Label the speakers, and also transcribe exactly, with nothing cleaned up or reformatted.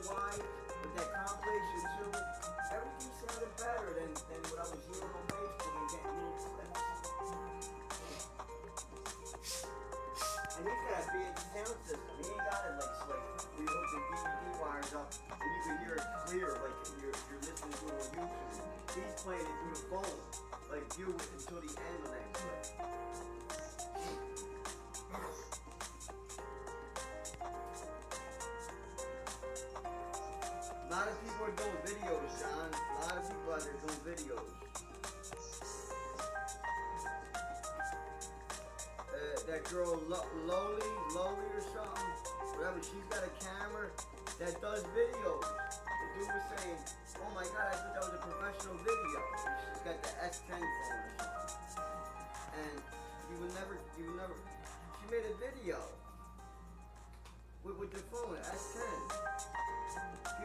Speaker 1: why with that compilation too, everything sounded better than, than what I was hearing on Facebook and getting little clips. And he's got a big sound system. He ain't got it like it's like we hook the D V D wires up and you can hear it clear like you're you're listening to it on YouTube. He's playing it through the phone, like you until the end of that clip. A lot of people are doing videos, John. A lot of people out there doing videos. Uh, that girl, Lo Loli, Loli or something, whatever, she's got a camera that does videos. The dude was saying, oh my god, I thought that was a professional video. She's got the S ten phone or something. And you would never, you would never, she made a video with, with the phone, S ten.